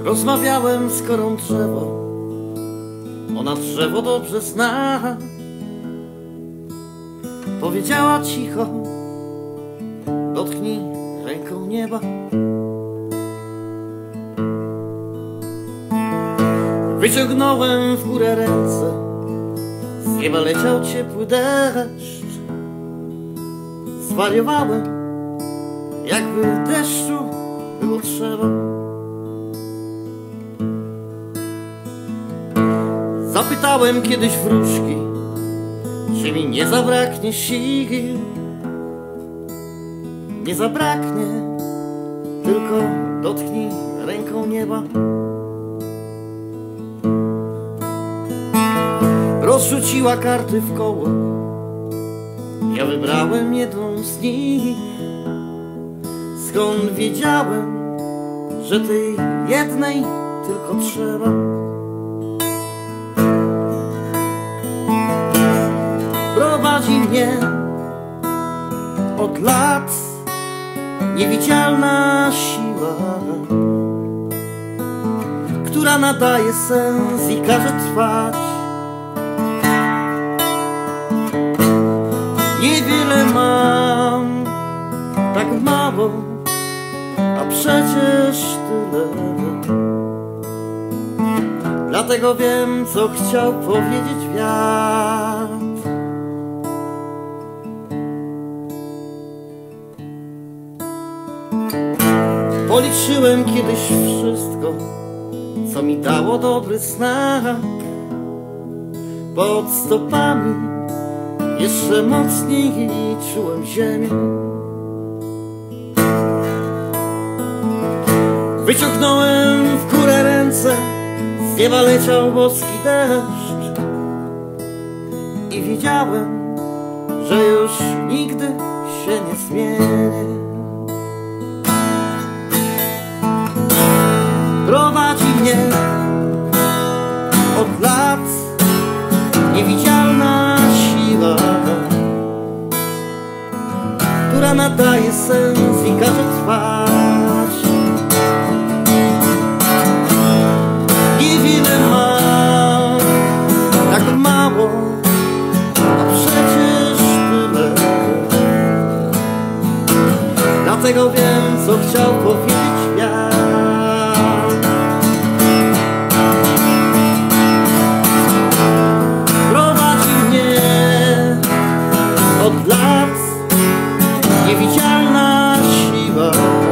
Rozmawiałem z korą drzewo, ona drzewo dobrze zna. Powiedziała cicho: dotknij ręką nieba. Wyciągnąłem w górę ręce, z nieba leciał ciepły deszcz. Zwariowałem, jakby deszczu było trzeba. Zapytałem kiedyś wróżki, czy mi nie zabraknie sił. Nie zabraknie, tylko dotknij ręką nieba. Rozrzuciła karty w koło, ja wybrałem jedną z nich. Skąd wiedziałem, że tej jednej tylko trzeba? Prowadzi mnie od lat niewidzialna siła, która nadaje sens i każe trwać. Niewiele mam, tak mało, a przecież tyle. Dlatego wiem, co chciał powiedzieć wiatr. Policzyłem kiedyś wszystko, co mi dało dobry znak. Pod stopami jeszcze mocniej czułem ziemię. Wyciągnąłem w górę ręce, z nieba leciał boski deszcz. I wiedziałem, że już nigdy się nie zmienię. Prowadzi mnie od lat niewidzialna siła, która nadaje sens i każe trwać. Niewiele mam, tak mało, a przecież tyle. Dlatego wiem, co chciał powiedzieć wiatr. Od lat niewidzialna siła,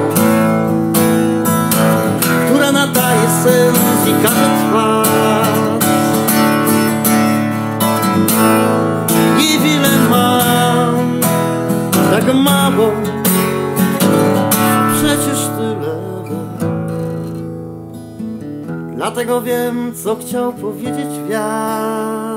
która nadaje sens i każe trwać. Niewiele mam, tak mało, przecież tyle. Dlatego wiem, co chciał powiedzieć wiatr.